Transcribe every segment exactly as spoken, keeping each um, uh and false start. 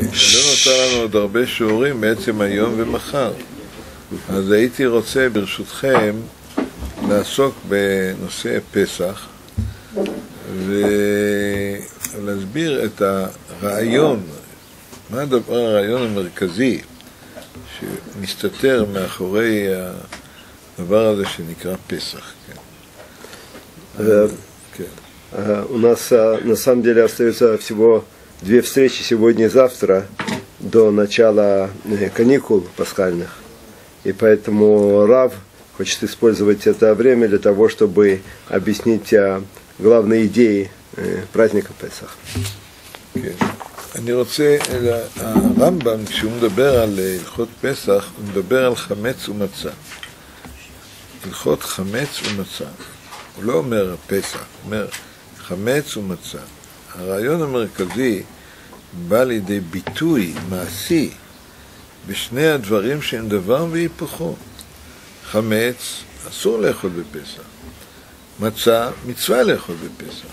לא נותר לנו עוד הרבה שיעורים בעצם היום ומחר. אז הייתי רוצה ברשותכם לעסוק בנושא פסח ולהסביר את הרעיון, מה הדבר, הרעיון המרכזי שמסתתר מאחורי הדבר הזה שנקרא פסח. У нас на самом деле остается всего две встречи сегодня и завтра до начала каникул пасхальных. И поэтому Рав хочет использовать это время для того, чтобы объяснить главные идеи праздника Песах. אני רוצה, הרמב"ם כשהוא מדבר על הלכות פסח, הוא מדבר על חמץ ומצה. הלכות חמץ ומצה. הוא לא אומר פסח, הוא אומר חמץ ומצה. הרעיון המרכזי בא לידי ביטוי מעשי בשני הדברים שהם דבר והיפוכו. חמץ אסור לאכול בפסח, מצה מצווה לאכול בפסח.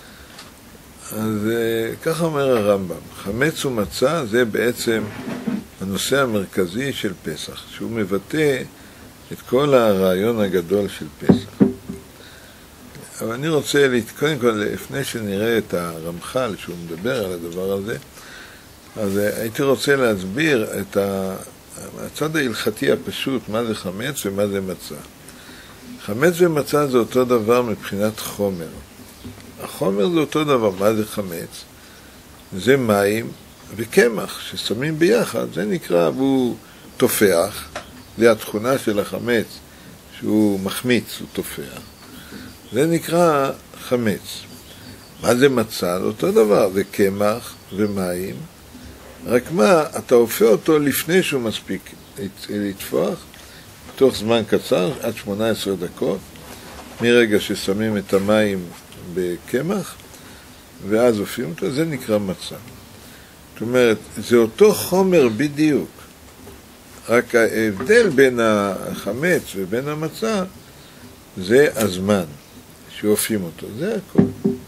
אז ככה אומר הרמב"ם, חמץ ומצה זה בעצם הנושא המרכזי של פסח, שהוא מבטא את כל הרעיון הגדול של פסח. אבל אני רוצה, קודם כל, לפני שנראה את הרמח"ל שהוא מדבר על הדבר הזה, אז הייתי רוצה להסביר את הצד ההלכתי הפשוט, מה זה חמץ ומה זה מצה. חמץ ומצה זה אותו דבר מבחינת חומר. החומר זה אותו דבר, מה זה חמץ? זה מים וקמח ששמים ביחד, זה נקרא, והוא תופח, זה התכונה של החמץ, שהוא מחמיץ, הוא תופח. זה נקרא חמץ. מה זה מצה? זה אותו דבר, זה קמח ומים, רק מה, אתה הופך אותו לפני שהוא מספיק לתפוח, תוך זמן קצר, עד שמונה עשרה דקות, מרגע ששמים את המים בקמח, ואז הופכים אותו, זה נקרא מצה. זאת אומרת, זה אותו חומר בדיוק, רק ההבדל בין החמץ ובין המצה, זה הזמן שהופכים אותו, זה הכל.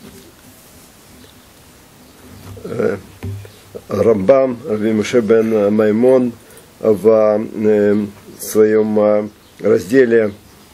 Рамбам, Раби Моше бен Маймон в своем разделе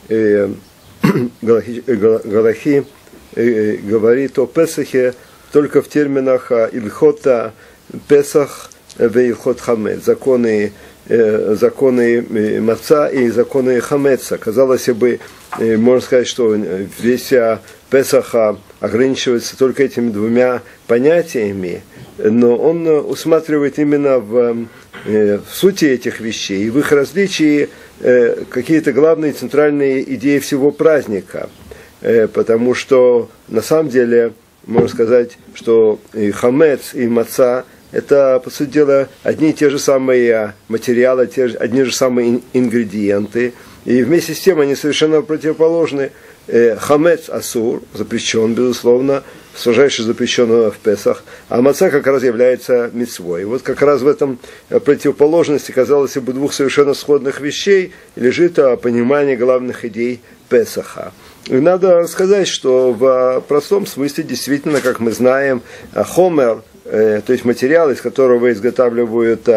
Галахи говорит о Песахе только в терминах Илхота Песах и Илхот Хамец, законы, законы маца и законы хамеца. Казалось бы, можно сказать, что весь Песах ограничивается только этими двумя понятиями, но он усматривает именно в, в сути этих вещей, в их различии какие-то главные центральные идеи всего праздника. Потому что на самом деле можно сказать, что и хамец, и маца — это, по сути дела, одни и те же самые материалы, те же, одни же самые ингредиенты, и вместе с тем они совершенно противоположны. Хамец асур, запрещен, безусловно, строжайше запрещенного в Песах, а маца как раз является мицвой. И вот как раз в этом противоположности, казалось бы, двух совершенно сходных вещей лежит понимание главных идей Песаха. И надо сказать, что в простом смысле, действительно, как мы знаем, хомер, то есть материал, из которого изготавливают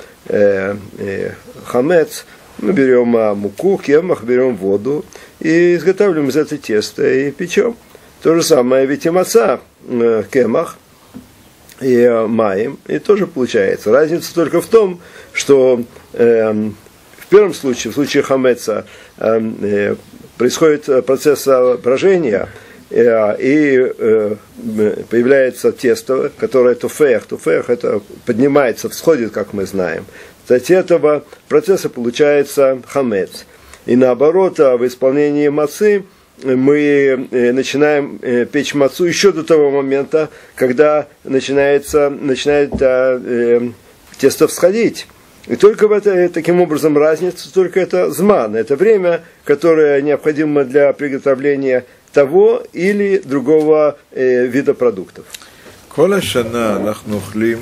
хамец, мы берем муку, кемах, берем воду и изготавливаем из этого тесто и печем. То же самое ведь и маца, кемах и маем, и тоже получается. Разница только в том, что э, в первом случае, в случае хамеца, э, происходит процесс брожения, э, и э, появляется тесто, которое туфех. Туфех — это поднимается, всходит, как мы знаем. Кстати, этого процесса получается хамец. И наоборот, в исполнении мацы мы начинаем печь мацу еще до того момента, когда начинается, начинает э, тесто всходить. И только в это, таким образом разница, только это зман, это время, которое необходимо для приготовления того или другого э, вида продуктов. כל השנה אנחנו אוכלים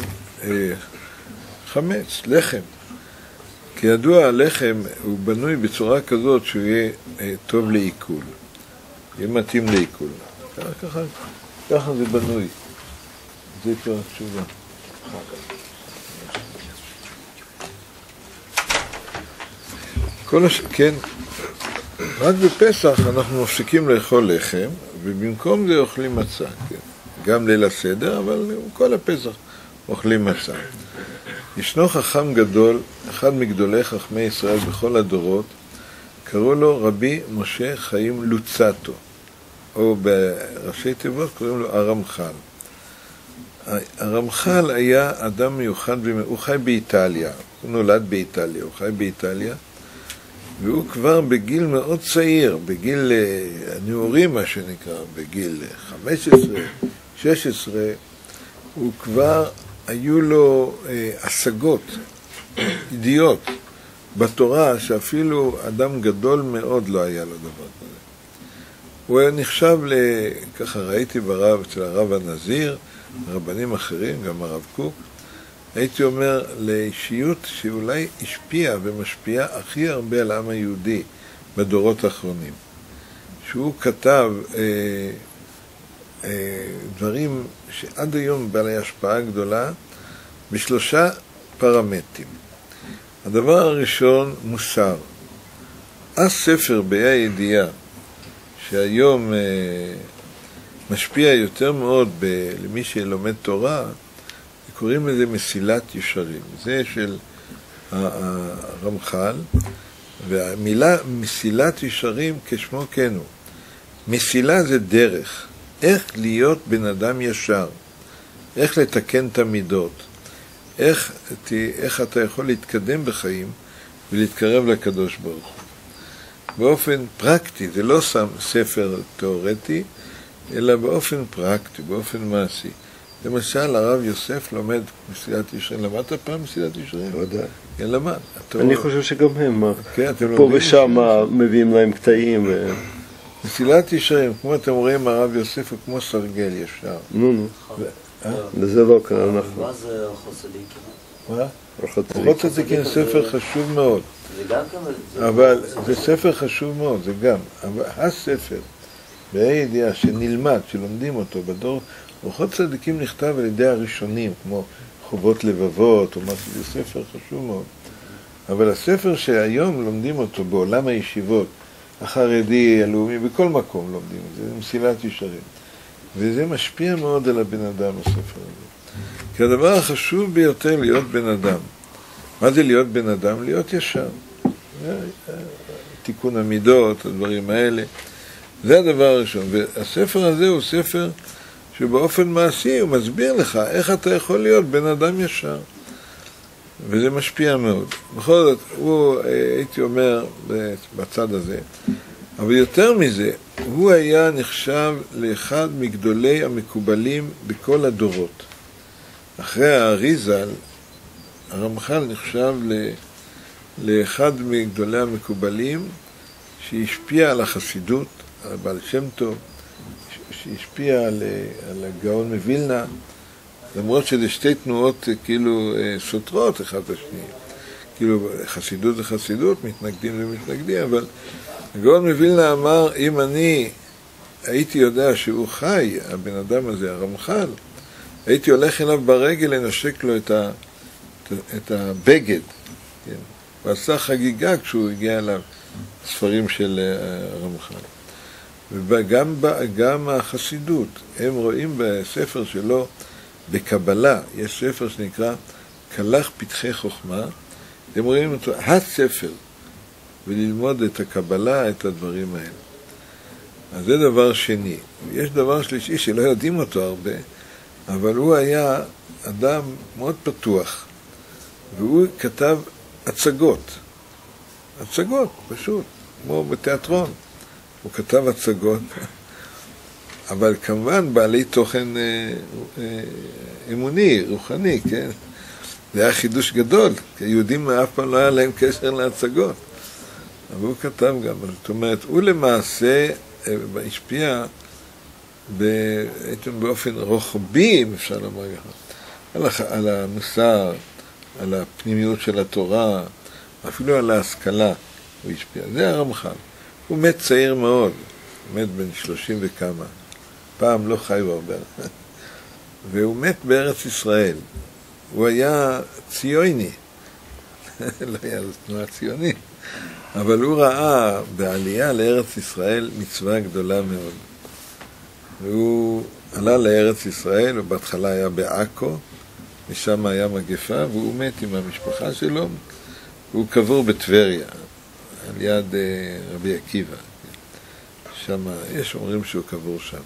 חמץ, לחם. כידוע, הלחם הוא בנוי בצורה כזאת שהוא יהיה טוב לעיכול. יהיה מתאים לעיכול. ככה, ככה זה בנוי. זה כבר התשובה. כל הש... כן, רק בפסח אנחנו מפסיקים לאכול לחם, ובמקום זה אוכלים מצה, כן. גם ליל הסדר, אבל כל הפסח אוכלים מצה. ישנו חכם גדול, אחד מגדולי חכמי ישראל בכל הדורות, קראו לו רבי משה חיים לוצטו, או בראשי תיבות קוראים לו הרמח"ל. הרמח"ל היה אדם מיוחד, הוא חי באיטליה, הוא נולד באיטליה, הוא חי באיטליה, והוא כבר בגיל מאוד צעיר, בגיל הנעורים מה שנקרא, בגיל חמש עשרה, שש עשרה, הוא כבר היו לו אה, השגות, ידיעות בתורה שאפילו אדם גדול מאוד לא היה לו דבר כזה. הוא היה נחשב, ככה ראיתי ברב, אצל הרב הנזיר, רבנים אחרים, גם הרב קוק, הייתי אומר לאישיות שאולי השפיעה ומשפיעה הכי הרבה על העם היהודי בדורות האחרונים. שהוא כתב אה, אה, דברים שעד היום בעלי השפעה גדולה בשלושה פרמטרים. הדבר הראשון, מוסר. הספר בה"א הידיעה שהיום אה, משפיע יותר מאוד ב- למי שלומד תורה, קוראים לזה מסילת ישרים. זה של הרמח"ל, והמילה מסילת ישרים כשמו כן הוא. מסילה זה דרך, איך להיות בן אדם ישר, איך לתקן את המידות, איך, איך אתה יכול להתקדם בחיים ולהתקרב לקדוש ברוך הוא. באופן פרקטי, זה לא שם ספר תיאורטי, אלא באופן פרקטי, באופן מעשי. למשל, הרב יוסף לומד מסילת ישרים. למדת פעם מסילת ישרים? לא יודע. כן, למד. אני חושב שגם הם, כן, פה ושם מביאים להם קטעים. מסילת ישרים, כמו אתם רואים, הרב יוסף הוא כמו סרגל ישר. נו, נו. וזה לא כאן אנחנו. מה זה אורחות צדיקים? מה? אורחות צדיקים זה ספר חשוב מאוד. אבל זה ספר חשוב מאוד, זה גם. אבל הספר, בה"א הידיעה, שנלמד, שלומדים אותו בדור, אורחות צדיקים נכתב על ידי הראשונים, כמו חובות לבבות, או משהו, זה ספר חשוב מאוד. אבל הספר שהיום לומדים אותו בעולם הישיבות, החרדי, הלאומי, בכל מקום לומדים את זה, זה מסילת ישרים. וזה משפיע מאוד על הבן אדם, הספר הזה. כי הדבר החשוב ביותר להיות בן אדם. מה זה להיות בן אדם? להיות ישר. תיקון המידות, הדברים האלה. זה הדבר הראשון. והספר הזה הוא ספר שבאופן מעשי הוא מסביר לך איך אתה יכול להיות בן אדם ישר. וזה משפיע מאוד. בכל זאת, הוא, הייתי אומר, בצד הזה, אבל יותר מזה, הוא היה נחשב לאחד מגדולי המקובלים בכל הדורות. אחרי האריזל, הרמח"ל נחשב לאחד מגדולי המקובלים שהשפיע על החסידות, על בעל שם טוב, שהשפיע על, על הגאון מווילנה, למרות שזה שתי תנועות כאילו סותרות אחד לשני. כאילו חסידות זה חסידות, מתנגדים זה מתנגדים, אבל הגאון מווילנה אמר, אם אני הייתי יודע שהוא חי, הבן אדם הזה, הרמח"ל, הייתי הולך אליו ברגל לנשק לו את, ה, את הבגד. כן? הוא עשה חגיגה כשהוא הגיע אליו ספרים של הרמח"ל. וגם גם החסידות, הם רואים בספר שלו, בקבלה, יש ספר שנקרא קלח פתחי חוכמה, הם רואים אותו, הספר, וללמוד את הקבלה, את הדברים האלה. אז זה דבר שני. יש דבר שלישי שלא יודעים אותו הרבה, אבל הוא היה אדם מאוד פתוח, והוא כתב הצגות. הצגות, פשוט, כמו בתיאטרון. הוא כתב הצגות, אבל כמובן בעלי תוכן אה, אה, אמוני, רוחני, כן? זה היה חידוש גדול, כי היהודים אף פעם לא היה להם קשר להצגות. אבל הוא כתב גם, זאת אומרת, הוא למעשה אה, השפיע באופן רוחבי, אם אפשר לומר ככה, על, על המוסר, על הפנימיות של התורה, אפילו על ההשכלה הוא השפיע. זה הרמח"ל. הוא מת צעיר מאוד, מת בן שלושים וכמה. פעם לא חיו הרבה. והוא מת בארץ ישראל. הוא היה ציוני, לא היה תנועה ציונית, אבל הוא ראה בעלייה לארץ ישראל מצווה גדולה מאוד. והוא עלה לארץ ישראל, ובהתחלה היה בעכו, ושם היה מגפה, והוא מת עם המשפחה שלו, והוא קבור בטבריה, על יד רבי עקיבא. שם, יש אומרים שהוא קבור שם.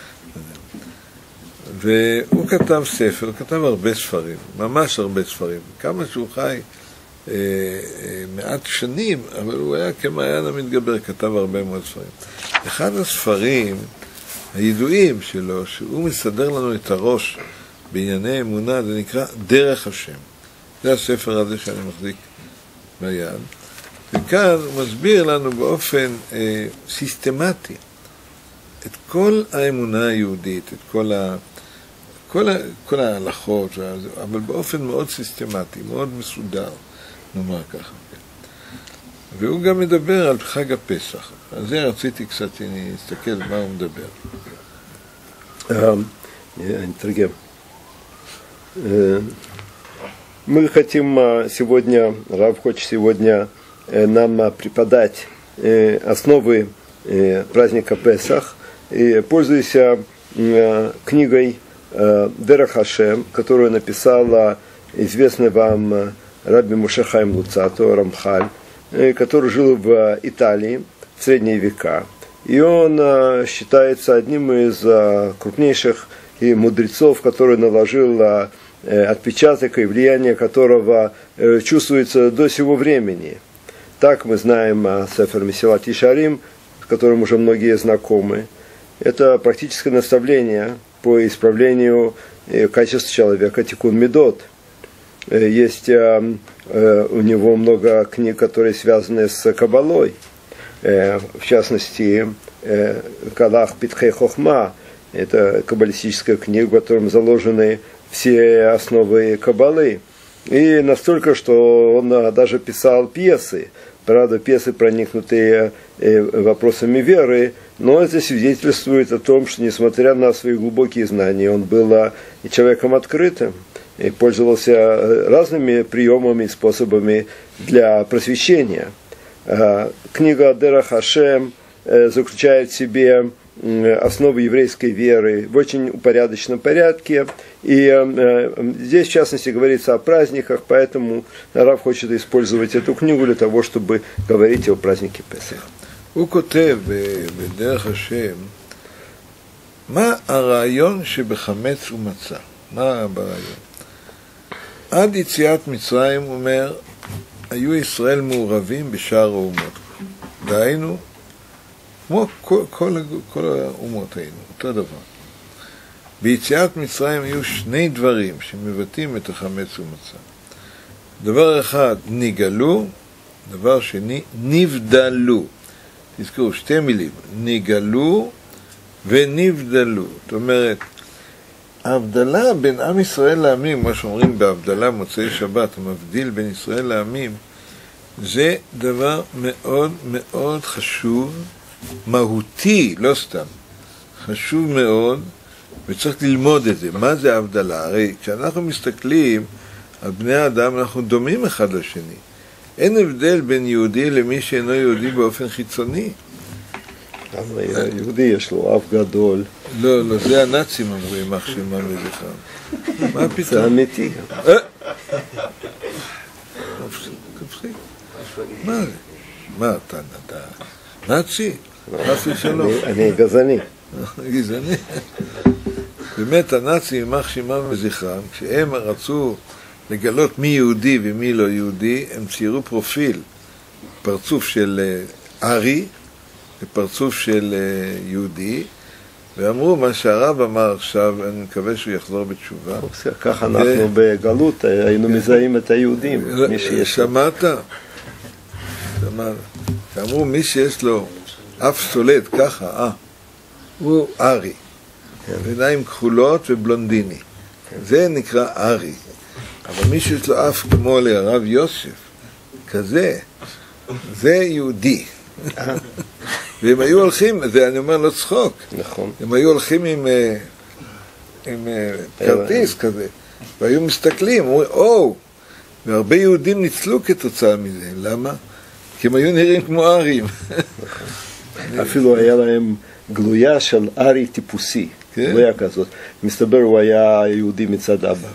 והוא כתב ספר, הוא כתב הרבה ספרים, ממש הרבה ספרים. כמה שהוא חי אה, אה, מעט שנים, אבל הוא היה כמעיין המתגבר, כתב הרבה מאוד ספרים. אחד הספרים הידועים שלו, שהוא מסדר לנו את הראש בענייני אמונה, זה נקרא דרך השם. זה הספר הזה שאני מחזיק ביד. וכאן הוא מסביר לנו באופן אה, סיסטמטי את כל האמונה היהודית, את כל, ה, כל, ה, כל ההלכות, אבל באופן מאוד סיסטמטי, מאוד מסודר, נאמר ככה. והוא גם מדבר על חג הפסח. על זה רציתי קצת להסתכל מה הוא מדבר. אני אתרגם. Мы хотим сегодня, Рав хочет сегодня нам преподать основы праздника Песах, и пользуясь книгой Дерах Хашем, которую написала известный вам Рабби Моше Хаим Луцато, Рамхаль, который жил в Италии в средние века. И он считается одним из крупнейших и мудрецов, который наложил отпечаток и влияние которого чувствуется до сего времени. Так мы знаем о Сефер Месилат Ешарим, с которым уже многие знакомы. Это практическое наставление по исправлению качества человека, Тикун Медот. Есть у него много книг, которые связаны с Кабалой. В частности, Калах Питхей Хохма. Это каббалистическая книга, в котором заложены все основы Каббалы. И настолько, что он даже писал пьесы. Правда, пьесы, проникнутые вопросами веры, но это свидетельствует о том, что, несмотря на свои глубокие знания, он был человеком открытым и пользовался разными приемами и способами для просвещения. Книга Дерах Хашем заключает в себе основы еврейской веры в очень упорядоченном порядке. И э, здесь, в частности, говорится о праздниках, поэтому Рав хочет использовать эту книгу для того, чтобы говорить о празднике Песах. הוא כותב בדרך השם, מה הרעיון שבחמץ ומצה? מה ברעיון? עד יציאת מצרים, הוא אומר, היו ישראל מעורבים בשאר האומות. דהיינו, כמו כל, כל, כל האומות היינו, אותו דבר. ביציאת מצרים היו שני דברים שמבטאים את החמץ ומצה. דבר אחד, נגלו, דבר שני, נבדלו. תזכרו, שתי מילים, נגלו ונבדלו. זאת אומרת, ההבדלה בין עם ישראל לעמים, מה שאומרים בהבדלה מוצאי שבת, המבדיל בין ישראל לעמים, זה דבר מאוד מאוד חשוב, מהותי, לא סתם, חשוב מאוד, וצריך ללמוד את זה. מה זה ההבדלה? הרי כשאנחנו מסתכלים על בני האדם, אנחנו דומים אחד לשני. אין הבדל בין יהודי למי שאינו יהודי באופן חיצוני. יהודי יש לו אף גדול. לא, לא, זה הנאצים אמרו, יימח שמם וזכרם. מה פתאום? זה אמיתי. מה זה? מה, אתה נאצי? נאצי שלום. אני גזעני. גזעני. באמת הנאצים, יימח שמם וזכרם, כשהם רצו לגלות מי יהודי ומי לא יהודי, הם ציירו פרופיל, פרצוף של ארי ופרצוף של יהודי, ואמרו מה שהרב אמר עכשיו, אני מקווה שהוא יחזור בתשובה. ככה אנחנו בגלות היינו מזהים את היהודים. שמעת? שמעת. אמרו מי שיש לו אף סולד ככה, אה, הוא ארי, עיניים כחולות ובלונדיני, זה נקרא ארי. אבל מי שיש לו אף כמו לרב יוסף, כזה, זה יהודי. והם היו הולכים, זה אני אומר לא צחוק, נכון. הם היו הולכים עם, עם כרטיס כזה, והיו מסתכלים, אומרים, או, והרבה יהודים ניצלו כתוצאה מזה, למה? כי הם היו נראים כמו ארים. אפילו היה להם גלויה של ארי טיפוסי, גלויה כזאת. מסתבר הוא היה יהודי מצד אבא.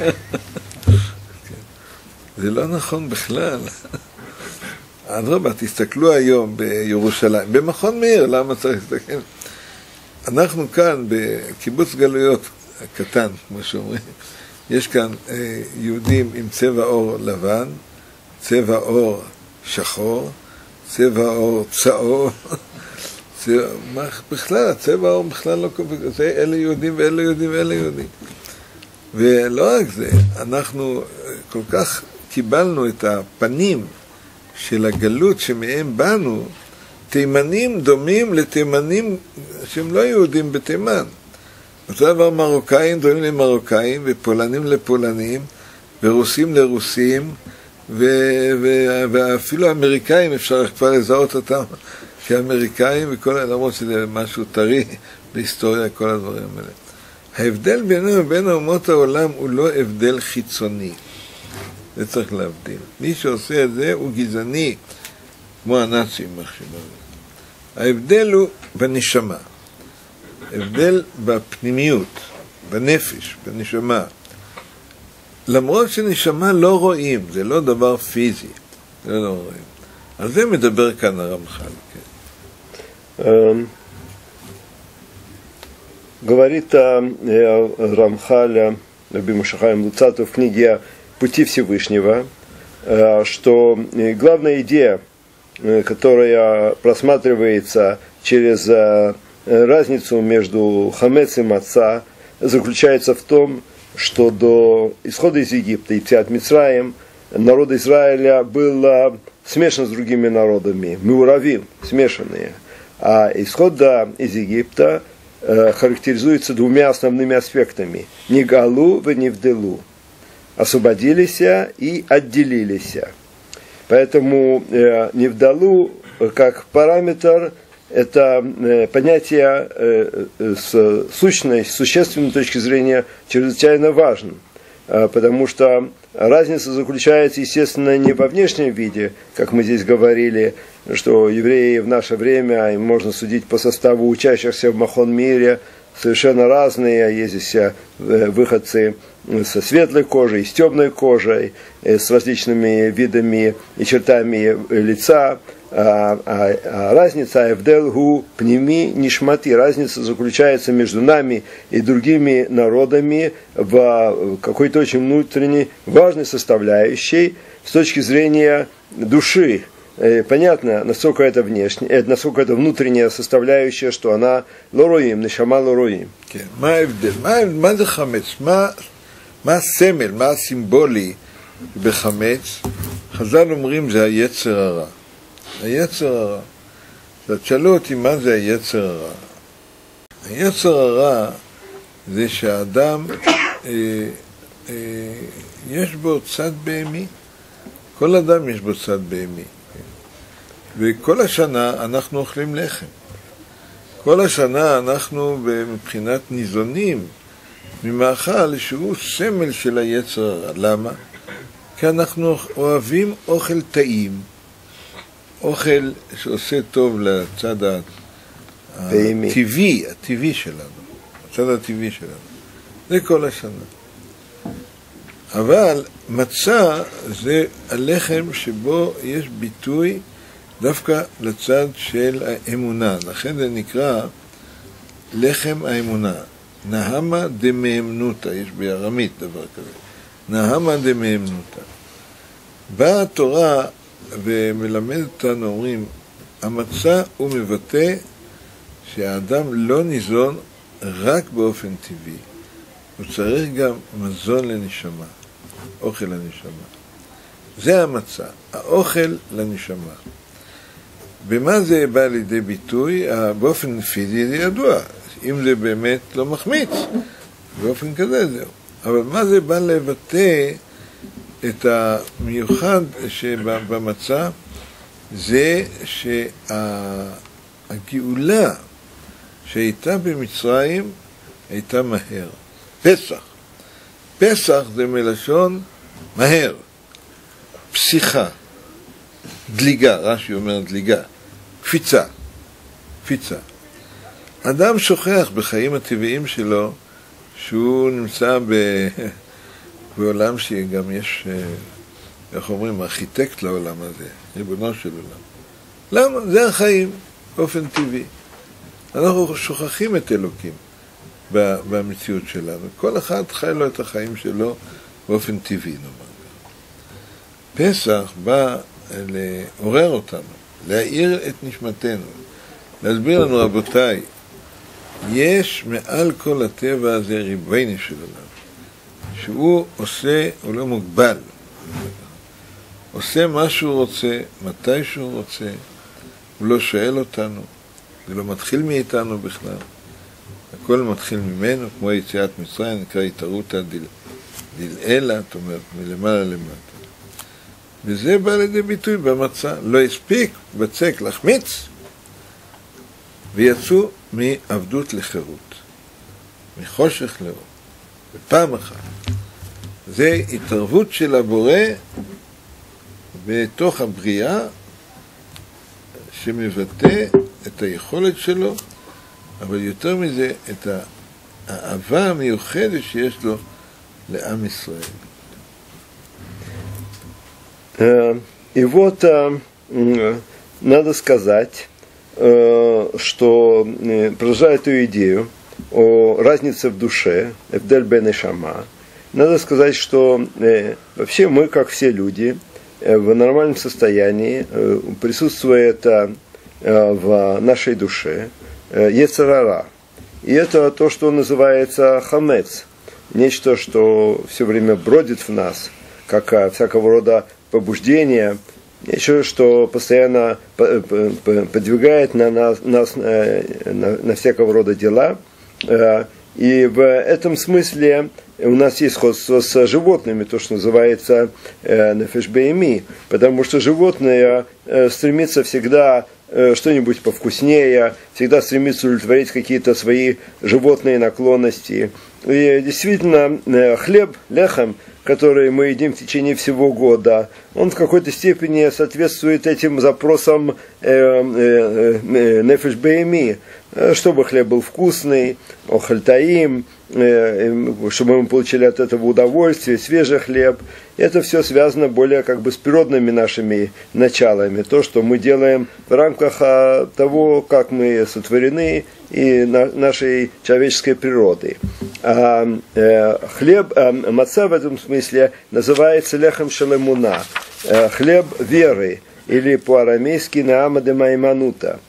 זה לא נכון בכלל. אדרבה, תסתכלו היום בירושלים, במכון מאיר, למה צריך להסתכל? אנחנו כאן בקיבוץ גלויות הקטן, כמו שאומרים, יש כאן אה, יהודים עם צבע עור לבן, צבע עור שחור, צבע עור צהוב, צבע, בכלל, הצבע העור בכלל לא קובע, אלה יהודים ואלה יהודים ואלה יהודים. ולא רק זה, אנחנו כל כך קיבלנו את הפנים של הגלות שמהם באנו, תימנים דומים לתימנים שהם לא יהודים בתימן. אותו דבר מרוקאים דומים למרוקאים, ופולנים לפולנים, ורוסים לרוסים, ו- ו- ואפילו אמריקאים אפשר כבר לזהות אותם כאמריקאים, וכל, למרות שזה משהו טרי בהיסטוריה, כל הדברים האלה. ההבדל בינינו ובין אומות העולם הוא לא הבדל חיצוני. זה צריך להבדיל. מי שעושה את זה הוא גזעני, כמו הנאצים מחשיבים. ההבדל הוא בנשמה. הבדל בפנימיות, בנפש, בנשמה. למרות שנשמה לא רואים, זה לא דבר פיזי, זה לא רואים. על זה מדבר כאן הרמח"ל. Говорит Рамхаль Раби Моше Хаим Луцатов в книге «Пути Всевышнего», что главная идея, которая просматривается через разницу между хамец и маца, заключается в том, что до исхода из Египта и Циат Мицраим народ Израиля был смешан с другими народами, меуравим, смешанные. А исход из Египта характеризуется двумя основными аспектами – негалу в невделу. Освободились и отделились. Поэтому невдалу как параметр – это понятие с сущной, с существенной точки зрения чрезвычайно важно, потому что разница заключается, естественно, не во внешнем виде, как мы здесь говорили, что евреи в наше время, можно судить по составу учащихся в Махон Мире, совершенно разные, есть здесь выходцы со светлой кожей, с темной кожей, с различными видами и чертами лица. А, а, а разница «Эвдел гу пними нишмати», разница заключается между нами и другими народами в какой-то очень внутренней важной составляющей с точки зрения души. Понятно, насколько это внешне, насколько это внутренняя составляющая, что она лороим, нишама лороим. מה ההבדל? מה זה חמץ? מה הסמל, מה הסימבולי בחמץ? חז"ל אומרים זה היצר הרע. היצר הרע. אז תשאלו אותי מה זה היצר הרע. היצר הרע זה שהאדם אה, אה, יש בו צד בהמי. כל אדם יש בו צד בהמי. וכל השנה אנחנו אוכלים לחם. כל השנה אנחנו מבחינת ניזונים ממאכל שהוא סמל של היצר הרע. למה? כי אנחנו אוהבים אוכל טעים. אוכל שעושה טוב לצד הטבעי, הטבעי שלנו, הצד הטבעי שלנו. זה כל השנה. אבל מצה זה הלחם שבו יש ביטוי דווקא לצד של האמונה. לכן זה נקרא לחם האמונה. נהמה דמאמנותא, יש בארמית דבר כזה. נהמה דמאמנותא. באה התורה ומלמד אותנו, אומרים, המצה הוא מבטא שהאדם לא ניזון רק באופן טבעי. הוא צריך גם מזון לנשמה, אוכל לנשמה. זה המצה, האוכל לנשמה. במה זה בא לידי ביטוי? באופן פיזי זה ידוע, אם זה באמת לא מחמיץ, באופן כזה זהו. אבל מה זה בא לבטא את המיוחד שבמצה? זה שהגאולה שהייתה במצרים הייתה מהר. פסח. פסח זה מלשון מהר, פסיכה, דליגה, רש"י אומר דליגה, קפיצה, קפיצה. אדם שוכח בחיים הטבעיים שלו שהוא נמצא ב... בעולם שגם יש, איך אומרים, ארכיטקט לעולם הזה, ריבונו של עולם. למה? זה החיים, באופן טבעי. אנחנו שוכחים את אלוקים במציאות שלנו. כל אחד חי לו את החיים שלו באופן טבעי, נאמר. פסח בא לעורר אותנו, להאיר את נשמתנו, להסביר לנו, רבותיי, יש מעל כל הטבע הזה ריבונו של עולם, שהוא עושה, הוא לא מוגבל, עושה מה שהוא רוצה, מתי שהוא רוצה, הוא לא שואל אותנו, זה לא מתחיל מאיתנו בכלל, הכל מתחיל ממנו, כמו יציאת מצרים, נקרא התערותא דלעילא, זאת אומרת, מלמעלה למטה. וזה בא לידי ביטוי במצה, לא הספיק בצק לחמיץ, ויצאו מעבדות לחירות, מחושך לאור, בפעם אחת. זה התערבות של הבורא בתוך הבריאה, שמבטא את היכולת שלו, אבל יותר מזה, את האהבה המיוחדת שיש לו לעם ישראל. И вот надо сказать, что, продолжая эту идею о разнице в душе, эвдель бен нешама, надо сказать, что вообще мы, как все люди, в нормальном состоянии присутствует в нашей душе йецер ара. И это то, что называется хамец, нечто, что все время бродит в нас, как всякого рода побуждение, нечто, что постоянно подвигает на нас, нас на, на всякого рода дела. И в этом смысле у нас есть сходство с животными, то, что называется нефеш бейми, потому что животное стремится всегда что-нибудь повкуснее, всегда стремится удовлетворить какие-то свои животные наклонности. И действительно, хлеб, лехем, который мы едим в течение всего года, он в какой-то степени соответствует этим запросам нефеш бейми, чтобы хлеб был вкусный, охаль таим, чтобы мы получили от этого удовольствие, свежий хлеб. Это все связано более как бы с природными нашими началами, то, что мы делаем в рамках того, как мы сотворены, и нашей человеческой природы. А хлеб, а маца в этом смысле называется лехем шелемуна, хлеб веры, или по-арамейски наама де майманута.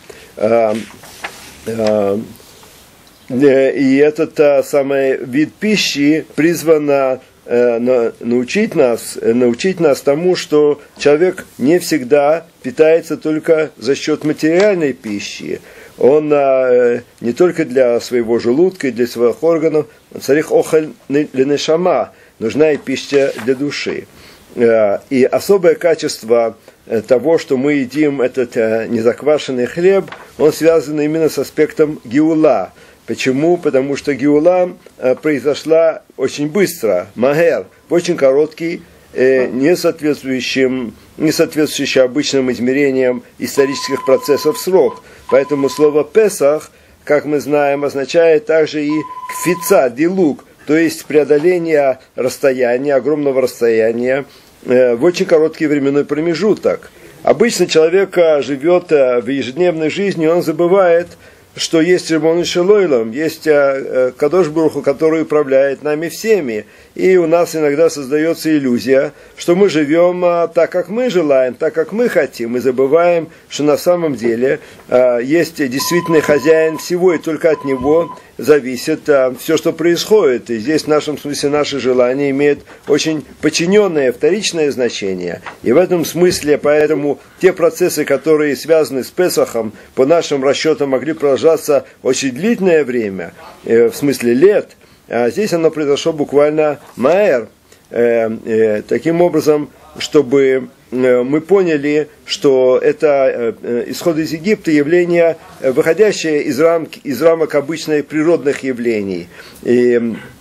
И этот самый вид пищи призван научить нас, научить нас тому, что человек не всегда питается только за счет материальной пищи. Он не только для своего желудка и для своих органов, царих охаль ленешама, нужна и пища для души. И особое качество того, что мы едим этот незаквашенный хлеб, он связан именно с аспектом геула. Почему? Потому что геула произошла очень быстро, магер, в очень короткий, не соответствующим, не соответствующий обычным измерениям исторических процессов срок. Поэтому слово «песах», как мы знаем, означает также и «кфица», «дилук», то есть преодоление расстояния, огромного расстояния в очень короткий временной промежуток. Обычно человек живет в ежедневной жизни, он забывает, что есть Рибону шел олам, есть Кадош Барух Ху, который управляет нами всеми. И у нас иногда создается иллюзия, что мы живем так, как мы желаем, так, как мы хотим. Мы забываем, что на самом деле есть действительный хозяин всего, и только от него зависит все, что происходит. И здесь в нашем смысле наши желания имеют очень подчиненное, вторичное значение. И в этом смысле, поэтому те процессы, которые связаны с Песахом, по нашим расчетам могли продолжаться очень длительное время, в смысле лет, а здесь оно произошло буквально маэр, таким образом, чтобы мы поняли, что это исход из Египта явление, выходящее из рамок, из рамок обычных природных явлений. И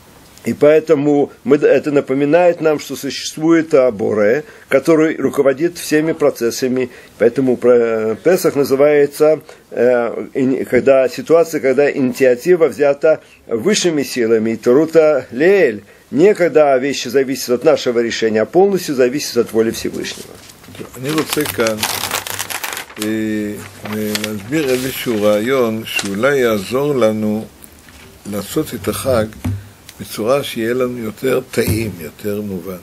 И поэтому мы, это напоминает нам, что существует Боре, который руководит всеми процессами. Поэтому Песах называется э, когда, ситуация, когда инициатива взята высшими силами. Торута Леэль. Не когда вещи зависят от нашего решения, а полностью зависят от воли Всевышнего. אני רוצה כאן להסביר איזשהו רעיון שאולי יעזור לנו לעשות את החג בצורה שיהיה לנו יותר טעים, יותר מובן.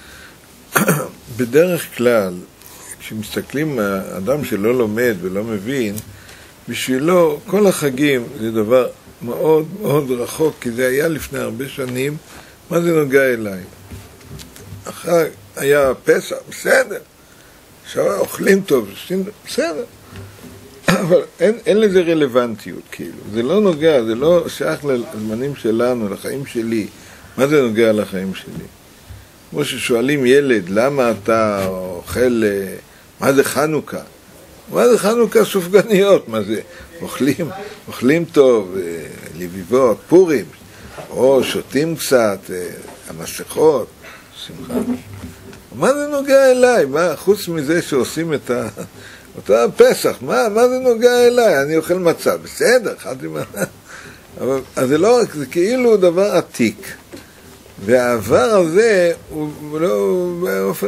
בדרך כלל, כשמסתכלים על אדם שלא לומד ולא מבין, בשבילו כל החגים זה דבר מאוד מאוד רחוק, כי זה היה לפני הרבה שנים. מה זה נוגע אליי? החג היה פסח, בסדר. עכשיו אוכלים טוב, בסדר. אבל אין, אין לזה רלוונטיות, כאילו. זה לא נוגע, זה לא שייך לזמנים שלנו, לחיים שלי. מה זה נוגע לחיים שלי? כמו ששואלים ילד, למה אתה אוכל, מה זה חנוכה? מה זה חנוכה? סופגניות, מה זה? אוכלים, אוכלים טוב, לביבות, פורים, או שותים קצת, המסכות, שמחה. מה זה נוגע אליי? מה, חוץ מזה שעושים את ה... אותה פסח, מה, מה זה נוגע אליי? אני אוכל מצה, בסדר, חד עם... אבל אז זה לא, זה כאילו דבר עתיק. והעבר הזה הוא לא, באופן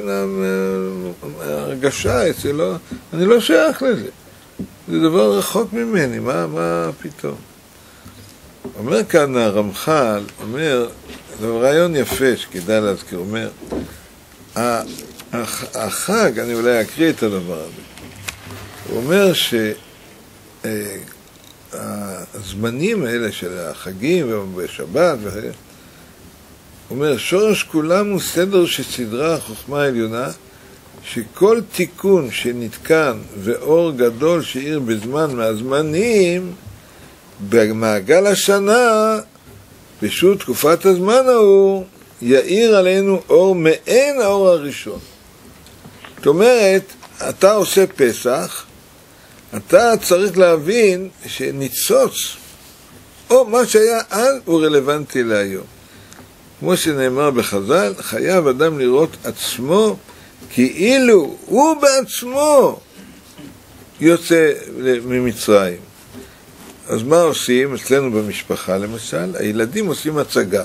הרגשה אצלו, אני לא שייך לזה. זה דבר רחוק ממני, מה, מה פתאום? אומר כאן הרמח"ל, אומר, זה רעיון יפה שכדאי להזכיר, אומר, החג, אני אולי אקריא את הדבר הזה, הוא אומר שהזמנים האלה של החגים ובשבת, הוא אומר, שורש כולם הוא סדר שסדרה החוכמה העליונה, שכל תיקון שנתקן ואור גדול שאיר בזמן מהזמנים, במעגל השנה, פשוט תקופת הזמן ההוא, יאיר עלינו אור מעין האור הראשון. זאת אומרת, אתה עושה פסח, אתה צריך להבין שניצוץ, או מה שהיה אז, הוא רלוונטי להיום. כמו שנאמר בחז"ל, חייב אדם לראות עצמו כאילו הוא בעצמו יוצא ממצרים. אז מה עושים? אצלנו במשפחה למשל, הילדים עושים הצגה.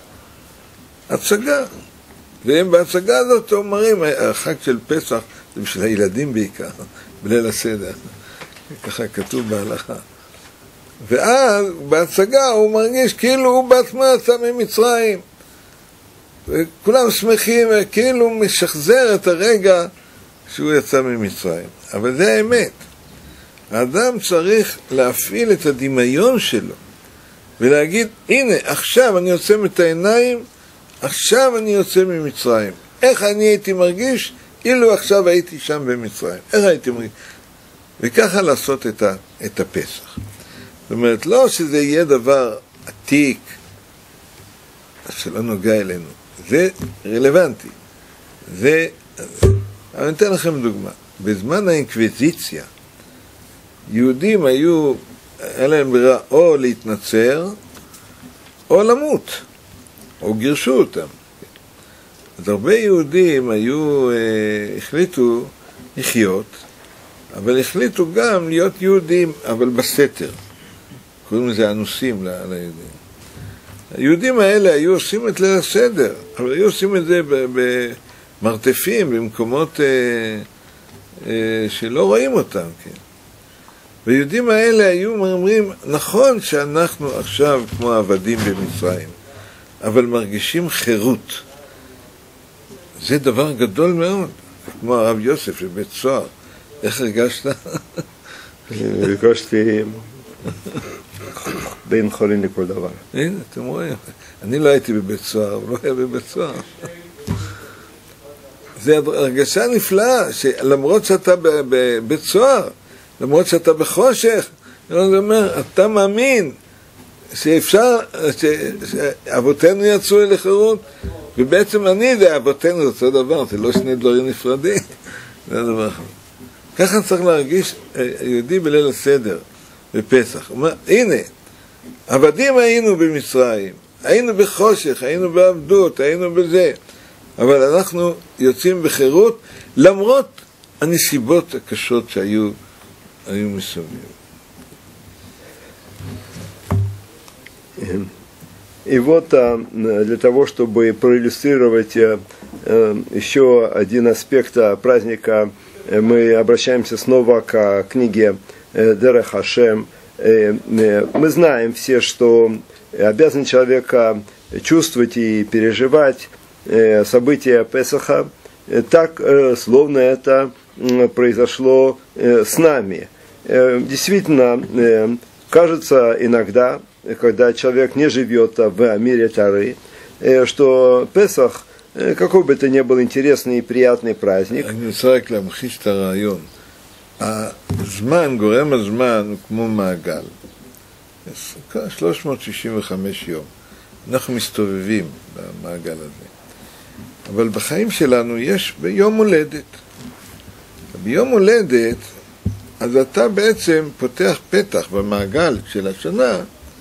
הצגה. והם בהצגה הזאת אומרים, החג של פסח זה בשביל הילדים בעיקר, בליל הסדר. ככה כתוב בהלכה. ואז בהצגה הוא מרגיש כאילו הוא בעצמו יצא ממצרים. וכולם שמחים, כאילו הוא משחזר את הרגע שהוא יצא ממצרים. אבל זה האמת. האדם צריך להפעיל את הדמיון שלו ולהגיד, הנה, עכשיו אני יוצא את העיניים, עכשיו אני יוצא ממצרים. איך אני הייתי מרגיש אילו עכשיו הייתי שם במצרים? איך הייתי מרגיש? וככה לעשות את, ה, את הפסח. זאת אומרת, לא שזה יהיה דבר עתיק שלא נוגע אלינו. זה רלוונטי. זה... אבל אני אתן לכם דוגמה. בזמן האינקוויזיציה, יהודים היו, היה להם ברירה או להתנצר, או למות, או גירשו אותם. אז הרבה יהודים היו, החליטו לחיות, אבל החליטו גם להיות יהודים, אבל בסתר. קוראים לזה אנוסים ליהודים. היהודים האלה היו עושים את ליל הסדר, אבל היו עושים את זה במרתפים, במקומות אה, אה, שלא רואים אותם. כן. והיהודים האלה היו אומרים, נכון שאנחנו עכשיו כמו עבדים במצרים, אבל מרגישים חירות. זה דבר גדול מאוד, כמו הרב יוסף שבית סוהר. איך הרגשת? הרגשתי בין חולין לכל דבר. הנה, אתם רואים. אני לא הייתי בבית סוהר, הוא לא היה בבית סוהר. זה הרגשה נפלאה, שלמרות שאתה בבית סוהר, למרות שאתה בחושך, זה אומר, אתה מאמין שאפשר, שאבותינו יצאו אל החירות, ובעצם אני זה אבותינו, זה אותו דבר, זה לא שני דברים נפרדים, זה הדבר אחר. ככה צריך להרגיש יהודי בליל הסדר, בפסח. הוא אומר, הנה, עבדים היינו במצרים, היינו בחושך, היינו בעבדות, היינו בזה, אבל אנחנו יוצאים בחירות למרות הנסיבות הקשות שהיו היו מסביב. И вот для того, чтобы проиллюстрировать еще один аспект праздника, мы обращаемся снова к книге Дерех Хашем. Мы знаем все, что обязан человека чувствовать и переживать события Песаха так, словно это произошло с нами. Действительно, кажется иногда, когда человек не живет в мире Торы, что Песах, какой бы это ни был интересный и приятный праздник. הזמן, גורם הזמן הוא כמו מעגל. שלוש מאות שישים וחמש יום. אנחנו מסתובבים במעגל הזה. אבל בחיים שלנו יש ביום הולדת. ביום הולדת, אז אתה בעצם פותח פתח במעגל של השנה,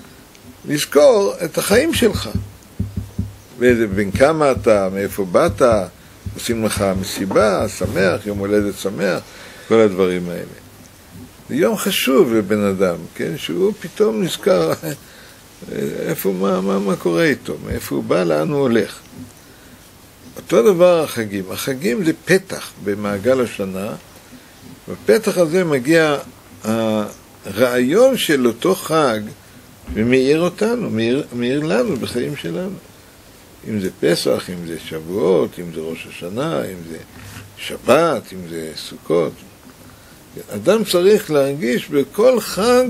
לזכור את החיים שלך. בין כמה אתה, מאיפה באת, עושים לך מסיבה, שמח, יום הולדת שמח, כל הדברים האלה. זה יום חשוב לבן אדם, כן? שהוא פתאום נזכר איפה, מה, מה, מה קורה איתו, מאיפה הוא בא, לאן הוא הולך. אותו דבר החגים. החגים זה פתח במעגל השנה, בפתח הזה מגיע הרעיון של אותו חג, ומאיר אותנו, מאיר, מאיר לנו בחיים שלנו. אם זה פסח, אם זה שבועות, אם זה ראש השנה, אם זה שבת, אם זה סוכות. אדם צריך להרגיש בכל חג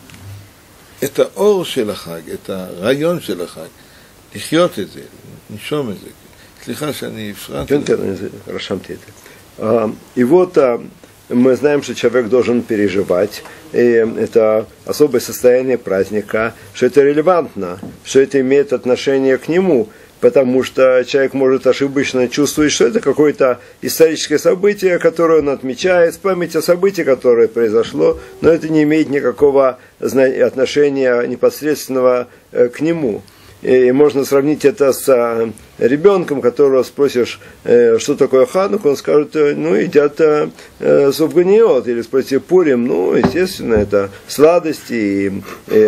את האור של החג, את הרעיון של החג, לחיות את זה, נשום את זה. סליחה שאני הפרעתי. כן, כן, רשמתי את זה. И вот мы знаем, что человек должен переживать, и это особое состояние праздника, что это релевантно, что это имеет отношение к нему, потому что человек может ошибочно чувствовать, что это какое-то историческое событие, которое он отмечает, память о событии, которое произошло, но это не имеет никакого отношения непосредственного к нему. И можно сравнить это с ребенком, которого спросишь, что такое Ханука, он скажет, ну, едят субганиот, или спросите Пурим, ну, естественно, это сладости,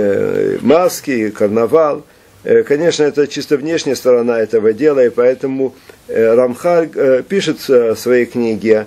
маски, карнавал. Конечно, это чисто внешняя сторона этого дела, и поэтому Рамхаль пишет в своей книге,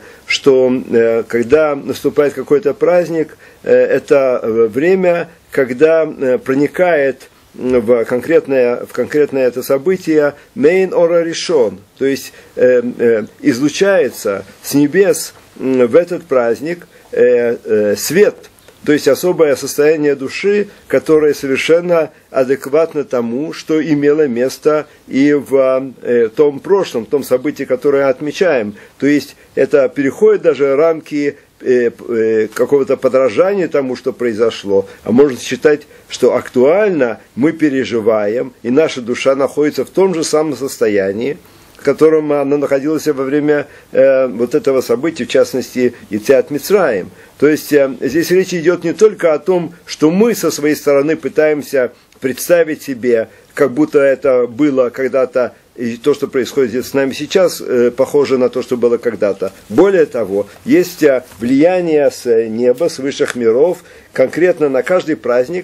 что когда наступает какой-то праздник, это время, когда проникает в конкретное, в конкретное это событие мейн ора ришон, то есть э, э, излучается с небес в этот праздник э, э, свет, то есть особое состояние души, которое совершенно адекватно тому, что имело место и в э, том прошлом, в том событии, которое отмечаем. То есть это переходит даже рамки какого-то подражания тому, что произошло, а можно считать, что актуально мы переживаем, и наша душа находится в том же самом состоянии, в котором она находилась во время э, вот этого события, в частности, Йециат Мицраим. То есть э, здесь речь идет не только о том, что мы со своей стороны пытаемся представить себе, как будто это было когда-то, и то, что происходит с нами сейчас, похоже на то, что было когда-то. Более того, есть влияние с неба, с высших миров, конкретно на каждый праздник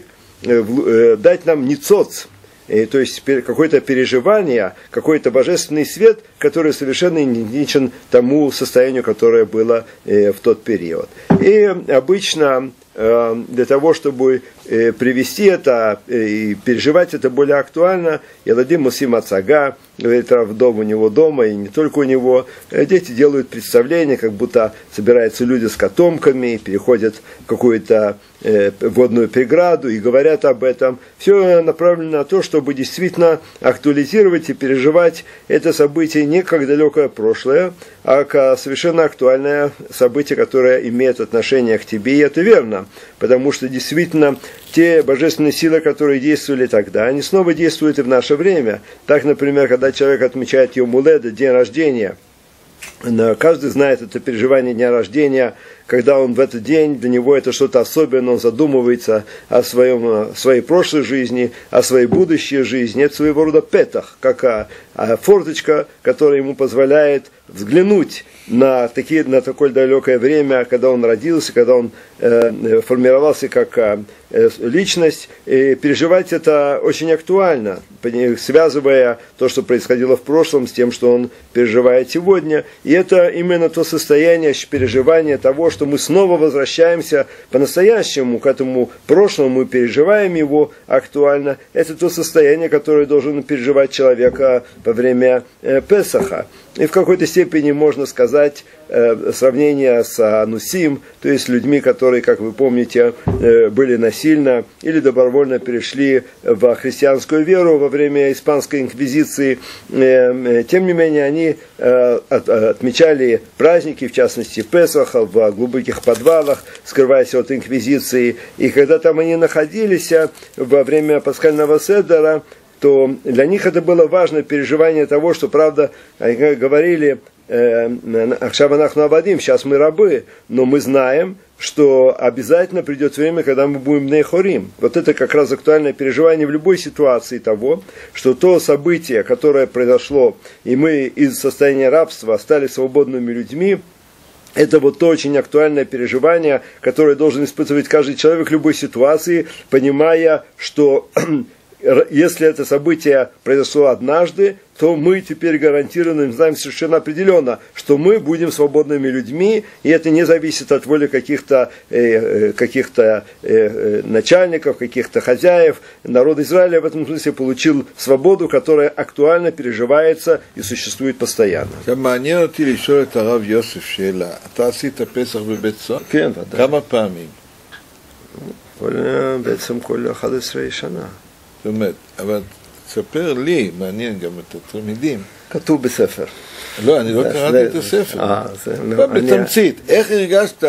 дать нам ницоц, то есть какое-то переживание, какой-то божественный свет, который совершенно идентичен тому состоянию, которое было в тот период. И обычно для того, чтобы привести это и переживать это более актуально, Еладим Мусим Ацага, говорит Равдом, у него дома, и не только у него, дети делают представление, как будто собираются люди с котомками, переходят в какую-то водную преграду и говорят об этом. Все направлено на то, чтобы действительно актуализировать и переживать это событие не как далекое прошлое, а как совершенно актуальное событие, которое имеет отношение к тебе, и это верно, потому что действительно те божественные силы, которые действовали тогда, они снова действуют и в наше время. Так, например, когда человек отмечает Йом Уледа, день рождения, каждый знает это переживание дня рождения, когда он в этот день, для него это что-то особенное, он задумывается о, своем, о своей прошлой жизни, о своей будущей жизни. Это своего рода петах, как а, а форточка, которая ему позволяет взглянуть на, такие, на такое далекое время, когда он родился, когда он э, формировался как э, личность. И переживать это очень актуально, связывая то, что происходило в прошлом, с тем, что он переживает сегодня. И это именно то состояние переживания того, что мы снова возвращаемся по-настоящему к этому прошлому, мы переживаем его актуально. Это то состояние, которое должен переживать человек во время э, Песаха. И в какой-то степени можно сказать э, сравнение с Анусим, то есть людьми, которые, как вы помните, э, были насильно или добровольно перешли в христианскую веру во время испанской инквизиции. Э, э, тем не менее, они э, от, отмечали праздники, в частности Песах, в глубоких подвалах, скрываясь от инквизиции. И когда там они находились во время пасхального седера, то для них это было важное переживание того, что, правда, они говорили, «Ахшаванахну абадим», сейчас мы рабы, но мы знаем, что обязательно придет время, когда мы будем нейхорим. Вот это как раз актуальное переживание в любой ситуации того, что то событие, которое произошло, и мы из состояния рабства стали свободными людьми, это вот то очень актуальное переживание, которое должен испытывать каждый человек в любой ситуации, понимая, что если это событие произошло однажды, то мы теперь гарантированно знаем совершенно определенно, что мы будем свободными людьми, и это не зависит от воли каких-то, э, каких-то э, начальников, каких-то хозяев. Народ Израиля в этом смысле получил свободу, которая актуально переживается и существует постоянно. מעניין אותי לשאול את הרב יוסף שאלה. אתה עשית פסח בבית סוהר? כן, ודאי. כמה פעמים? בעצם כל אחת עשרה שנה. זאת אומרת, אבל תספר לי, מעניין גם את התלמידים. כתוב בספר. לא, אני לא קראתי את הספר. אה, זה... בתמצית, איך הרגשת?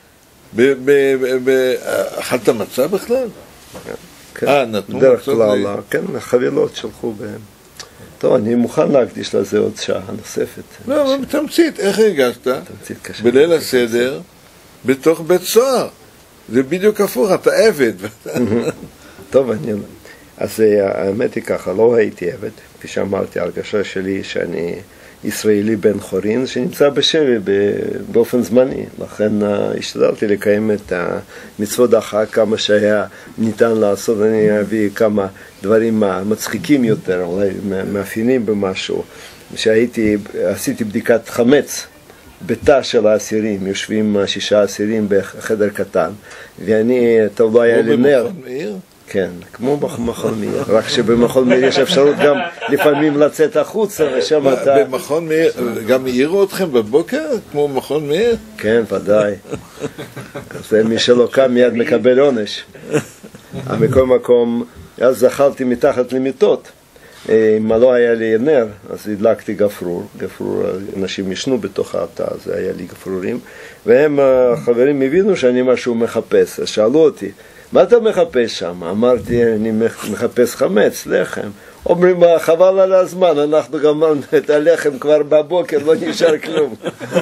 אכלת מצה בכלל? אה, נתנו מצות? דרך כלל, כן, חבילות שלחו בהם. טוב, אני מוכן להקדיש לזה עוד שעה נוספת. לא, אבל בתמצית, איך הרגשת? בליל הסדר, בתוך בית סוהר. זה בדיוק הפוך, אתה עבד. טוב, אני... אז האמת היא ככה, לא הייתי עבד, כפי שאמרתי, ההרגשה שלי שאני ישראלי בן חורין שנמצא בשבי באופן זמני, לכן השתדלתי לקיים את המצוות החג כמה שהיה ניתן לעשות. אני אביא כמה דברים מצחיקים יותר, אולי מאפיינים במשהו, שהייתי, עשיתי בדיקת חמץ בתא של האסירים, יושבים שישה אסירים בחדר קטן, ואני, טוב, לא היה לי נר. כן, כמו במכון מאיר, רק שבמכון מאיר יש אפשרות גם לפעמים לצאת החוצה ושם אתה... במכון מאיר, גם העירו אתכם בבוקר כמו במכון מאיר? כן, ודאי. זה מי שלא קם מיד מקבל עונש. מכל מקום, אז זכרתי מתחת למיטות. אם לא היה לי נר, אז הדלקתי גפרור, גפרור, אנשים ישנו בתוך התא, זה היה לי גפרורים, והם, החברים הבינו שאני משהו מחפש, אז שאלו אותי, מה אתה מחפש שם? אמרתי, אני מחפש חמץ, לחם. אומרים, חבל על הזמן, אנחנו גמרנו את הלחם כבר בבוקר, לא נשאר כלום.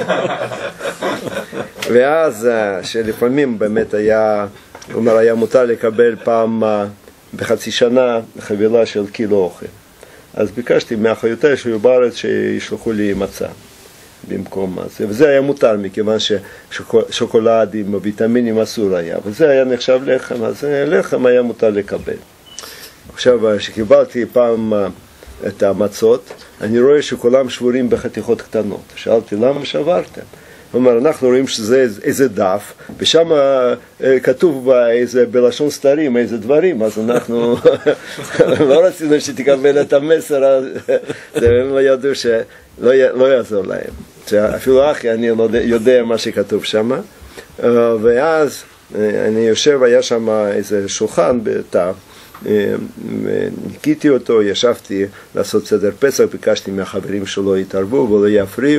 ואז, שלפעמים באמת היה, כלומר, היה מותר לקבל פעם בחצי שנה חבילה של קילו אוכל. אז ביקשתי מאחיותיי שהיו בארץ שישלחו לי מצה במקום זה, וזה היה מותר מכיוון ששוקולד עם ויטמינים אסור היה, וזה היה נחשב לחם, אז לחם היה מותר לקבל. עכשיו, כשקיבלתי פעם את המצות, אני רואה שכולם שבורים בחתיכות קטנות. שאלתי, למה שברתם? הוא אומר, אנחנו רואים שזה איזה דף, ושם כתוב איזה, בלשון סתרים איזה דברים, אז אנחנו לא רצינו שתקבל את המסר, הם ידעו שלא יעזור להם. אפילו אחי, אני לא יודע מה שכתוב שם, ואז אני יושב, היה שם איזה שולחן בתא, ניקיתי אותו, ישבתי לעשות סדר פסח, ביקשתי מהחברים שלו יתערבו ולא יפריעו,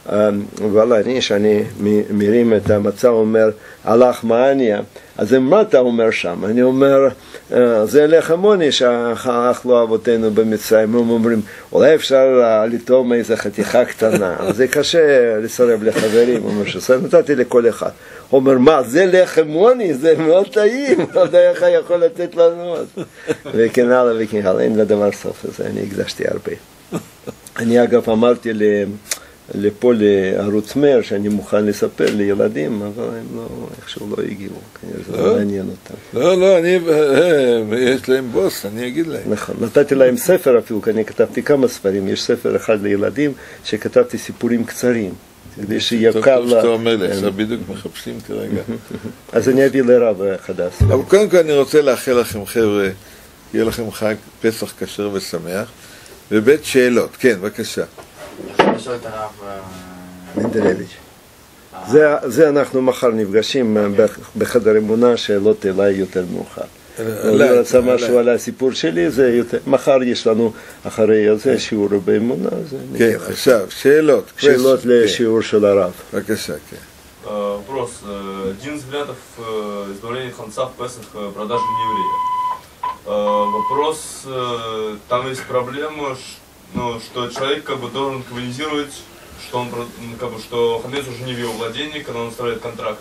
ועל אני שאני מרים את המצה אומר הלך מעניה, אז מה אתה אומר שם? אני אומר זה לחם עוני שאכלו אבותינו במצרים. הם אומרים אולי אפשר לטעום איזה חתיכה קטנה, זה קשה לסרב לחברים. הוא אומר שנתתי לכל אחד. הוא אומר מה זה לחם עוני? זה מאוד טעים, אתה יכול לתת לנו? וכן הלאה וכן הלאה, אין לדבר סוף הזה, אני הקדשתי הרבה. אני אגב אמרתי לפה לערוץ מאיר שאני מוכן לספר לילדים, אבל הם לא, איכשהו לא הגיעו, זה לא מעניין אותם. לא, לא, אני, יש להם בוס, אני אגיד להם. נכון, נתתי להם ספר אפילו, כי אני כתבתי כמה ספרים, יש ספר אחד לילדים שכתבתי סיפורים קצרים. כדי שיהיה קל... טוב שאתה אומר לי, עכשיו בדיוק מחפשים כרגע. אז אני אביא לרב חדש. אבל קודם כל אני רוצה לאחל לכם חבר'ה, יהיה לכם חג פסח כשר ושמח, ובית שאלות, כן, בבקשה. אני שואל את הרב... מנדלביץ'. זה אנחנו מחר נפגשים בחדר אמונה, שאלות אליי יותר מאוחר. אני רוצה משהו על הסיפור שלי, מחר יש לנו אחרי זה שיעור באמונה. כן, עכשיו, שאלות. שאלות לשיעור של הרב. בבקשה, כן. Вопрос. Один из взглядов избавления ханца в Песах – продажа нееврея. Вопрос, там есть проблема, ну, что человек как бы должен коммуницировать, что он как бы, что хамец уже не в его владении, когда он устраивает контракт.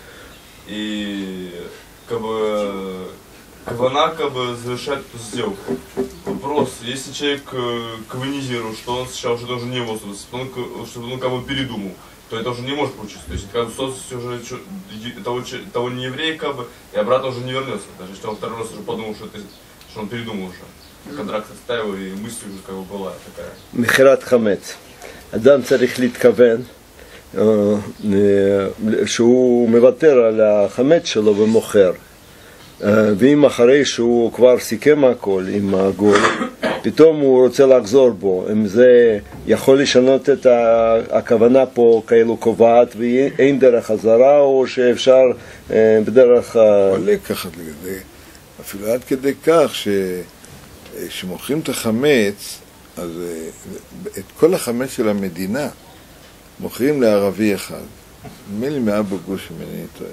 И как бы кавана как бы завершает эту сделку. Вопрос, если человек коммунизирует, что он сначала уже должен не его собственность, чтобы он как бы передумал, то это уже не может получиться. То есть это как бы собственность уже того, того не еврея как бы, и обратно уже не вернется. Даже если он второй раз уже подумал, что, это, что он передумал уже. Контракт составил и мысль уже как бы была такая. מכירת חמץ. אדם צריך להתכוון שהוא מוותר על החמץ שלו ומוכר. ואם אחרי שהוא כבר סיכם הכל עם הגול, פתאום הוא רוצה לחזור בו. אם זה יכול לשנות את הכוונה פה כאילו קובעת ואין דרך חזרה, או שאפשר בדרך... יכול לקחת לזה, אפילו עד כדי כך ש... שמוכרים את החמץ, אז את כל החמץ של המדינה מוכרים לערבי אחד. נדמה לי מאבו גוש אם אני טועה.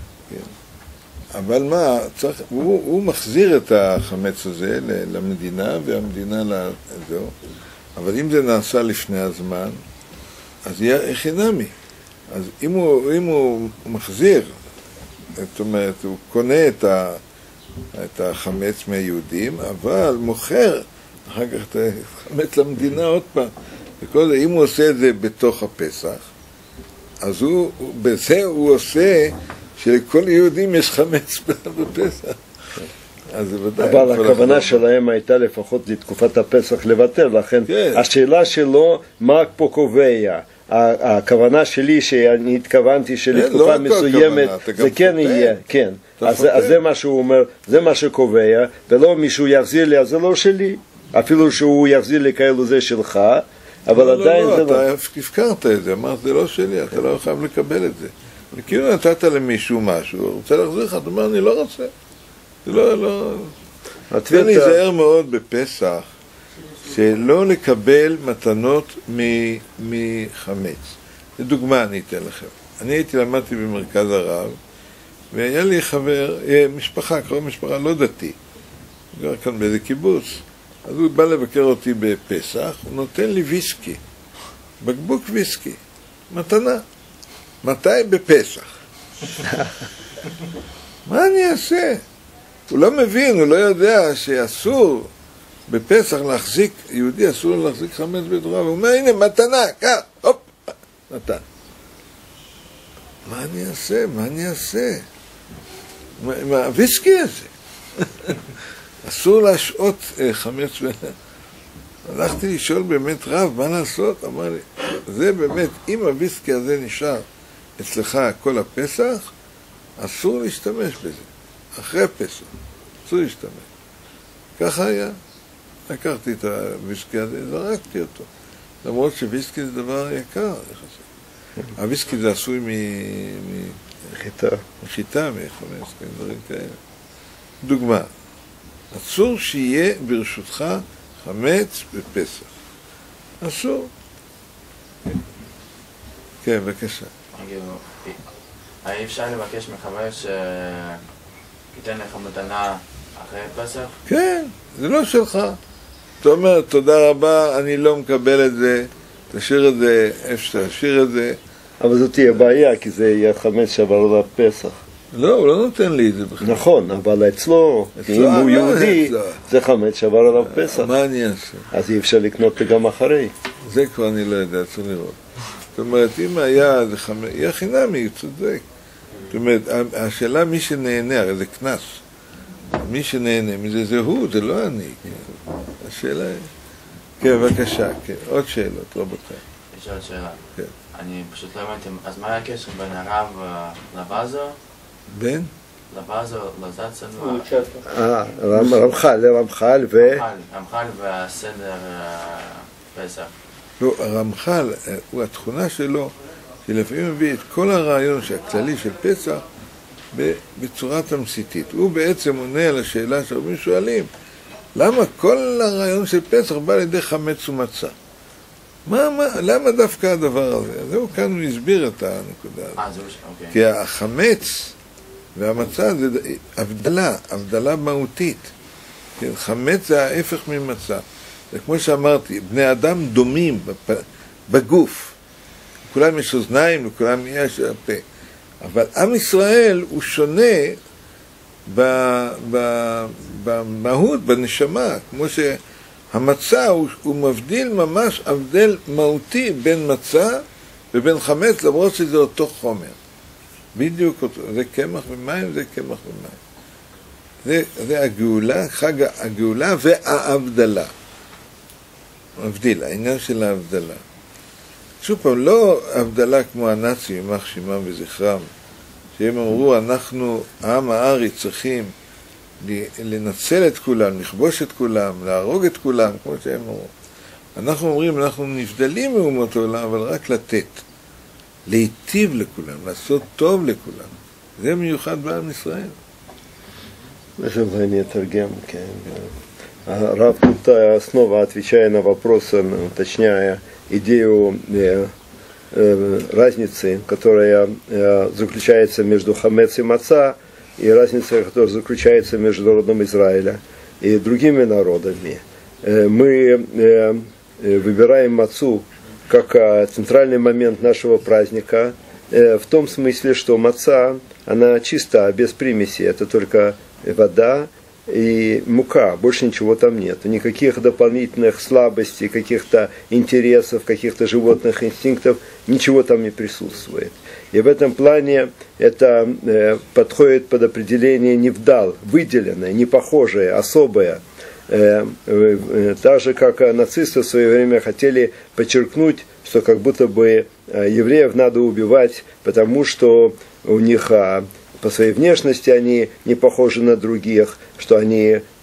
אבל מה, צריך, הוא, הוא מחזיר את החמץ הזה למדינה, והמדינה לזהו. אבל אם זה נעשה לפני הזמן, אז יהיה חינמי. אז אם הוא, אם הוא מחזיר, זאת אומרת, הוא קונה את ה... את החמץ מהיהודים, אבל מוכר אחר כך את החמץ למדינה עוד פעם. וכל זה, אם הוא עושה את זה בתוך הפסח, אז הוא, בזה הוא עושה שלכל יהודים יש חמץ בפסח. אז זה ודאי... אבל הכוונה שלהם הייתה לפחות לתקופת הפסח לוותר, לכן כן. השאלה שלו, מה פה קובע? הכוונה שלי שאני התכוונתי שלתקופה לא מסוימת זה כן פותן. יהיה, כן. אז, אז זה מה שהוא אומר, זה מה שקובע, ולא מישהו יחזיר לי, אז זה לא שלי. אפילו שהוא יחזיר לי כאלו זה שלך, אבל לא, עדיין לא, לא, זה אתה לא. אתה הפקרת את זה, אמרת זה לא שלי, אתה לא חייב לקבל את זה. וכאילו נתת למישהו משהו, הוא רוצה להחזיר לך, אתה אומר אני לא רוצה. זה לא, לא... זה להיזהר מאוד בפסח. שלא לקבל מתנות מחמץ. לדוגמה אני אתן לכם. אני הייתי למדתי במרכז הרב, והיה לי חבר, משפחה, קרוב משפחה לא דתי, גר כאן באיזה קיבוץ, אז הוא בא לבקר אותי בפסח, הוא נותן לי ויסקי, בקבוק ויסקי, מתנה. מתי? בפסח. מה אני אעשה? הוא לא מבין, הוא לא יודע שאסור בפסח להחזיק, יהודי אסור לו להחזיק חמץ בתורה, והוא אומר, הנה, מתנה, כך, הופ, נתן. מה אני אעשה? מה אני אעשה? עם הוויסקי הזה. אסור להשעות חמץ. הלכתי לשאול באמת רב, מה לעשות? אמר לי, זה באמת, אם הוויסקי הזה נשאר אצלך כל הפסח, אסור להשתמש בזה. אחרי פסח, אסור להשתמש. ככה היה. לקחתי את הוויסקי הזה, זרקתי אותו. למרות שוויסקי זה דבר יקר, הוויסקי זה עשוי מחיטה, מחיטה, מחמץ, דברים כאלה. דוגמה, אסור שיהיה ברשותך חמץ בפסח. אסור. כן, בבקשה. האם אפשר לבקש מחבר שייתן לך מתנה אחרי פסח? כן, זה לא שלך. אתה אומר, תודה רבה, אני לא מקבל את זה, תשאיר את זה, איפה שתשאיר את זה. אבל זאת תהיה בעיה, כי זה יהיה חמץ שעבר לפסח. לא, הוא לא נותן לי את זה בכלל. נכון, אבל אצלו, אם הוא יהודי, זה חמץ שעבר עליו פסח. מה אני אעשה? אז אי אפשר לקנות גם אחרי. זה כבר אני לא יודע, צריך לראות. זאת אומרת, אם היה, זה חמץ, יהיה חינמי, הוא צודק. זאת אומרת, השאלה מי שנהנה, הרי זה כנס. מי שנהנה מזה זה הוא, זה לא אני. השאלה היא... כן, בבקשה, כן. עוד שאלות, רבותיי. יש עוד שאלה. כן. אני פשוט לא הבנתי, אז מה היה הקשר בין הרב לבאזר? בין? לבאזר, לזצן? אה, רמח"ל, רמח"ל ו... רמח"ל והסדר פסח. לא, הרמח"ל, הוא התכונה שלו, שלפעמים מביא את כל הרעיון הכללי של פסח בצורה תמציתית. הוא בעצם עונה על השאלה שהרבים שואלים, למה כל הרעיון של פסח בא לידי חמץ ומצה? מה, מה, למה דווקא הדבר הזה? זהו, כאן הוא הסביר את הנקודה הזאת. אה, זהו, אוקיי. כי החמץ והמצה זה הבדלה, הבדלה מהותית. כן, חמץ זה ההפך ממצה. זה כמו שאמרתי, בני אדם דומים בגוף. לכולם יש אוזניים, לכולם יש פה. אבל עם ישראל הוא שונה במהות, בנשמה, כמו שהמצה הוא, הוא מבדיל ממש הבדל מהותי בין מצה ובין חמץ, למרות שזה אותו חומר. בדיוק אותו, זה קמח ומים, זה קמח ומים. זה, זה הגאולה, חג הגאולה וההבדלה. הבדיל, העניין של ההבדלה. שוב פעם, לא הבדלה כמו הנאצים, יימח שמם וזכרם, שהם אמרו, אנחנו, העם הארי, צריכים לנצל את כולם, לכבוש את כולם, להרוג את כולם, כמו שהם אמרו. אנחנו אומרים, אנחנו נבדלים מאומות העולם, אבל רק לתת. להיטיב לכולם, לעשות טוב לכולם. זה מיוחד בעם ישראל. Это не торгем, Рав тут снова отвечая на вопрос, уточняя идею э, э, разницы, которая э, заключается между хамец и маца, и разница, которая заключается между народом Израиля и другими народами. Э, мы э, выбираем мацу как э, центральный момент нашего праздника, э, в том смысле, что маца, она чиста, без примеси, это только вода и мука, больше ничего там нет. Никаких дополнительных слабостей, каких-то интересов, каких-то животных инстинктов, ничего там не присутствует. И в этом плане это э, подходит под определение невдал, выделенное, непохожее, особое. Э, э, так же, как нацисты в свое время хотели подчеркнуть, что как будто бы э, евреев надо убивать, потому что у них... Э, по своей внешности они не похожи на других, что они э,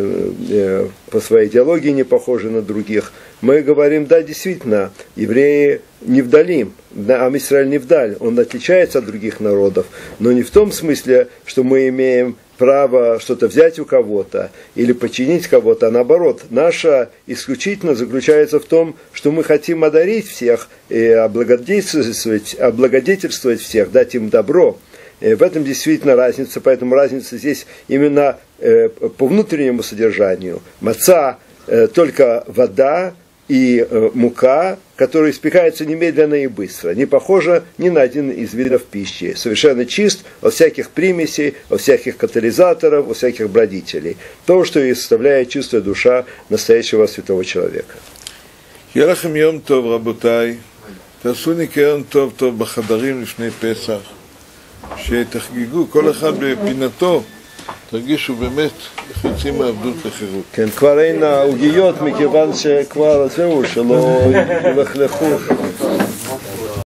э, по своей идеологии не похожи на других. Мы говорим, да, действительно, евреи невдалим, Ам Исраэль невдаль, он отличается от других народов, но не в том смысле, что мы имеем право что-то взять у кого-то или подчинить кого-то, а наоборот, наша исключительно заключается в том, что мы хотим одарить всех и облагодетельствовать, облагодетельствовать всех, дать им добро. В этом действительно разница, поэтому разница здесь именно э, по внутреннему содержанию. Маца э, только вода и э, мука, которая испекается немедленно и быстро. Не похожа ни на один из видов пищи. Совершенно чист от всяких примесей, от всяких катализаторов, от всяких бродителей. То, что и составляет чистая душа настоящего святого человека. יהיה לכם יום טוב, רבותיי. תעשו ניקיון טוב טוב בחדרים לפני פסח. שתחגיגו, כל אחד בפינתו, תרגישו באמת איך יוצאים מעבדות לחירות. כן, כבר אין העוגיות מכיוון שכבר זהו, שלא ילכלכו.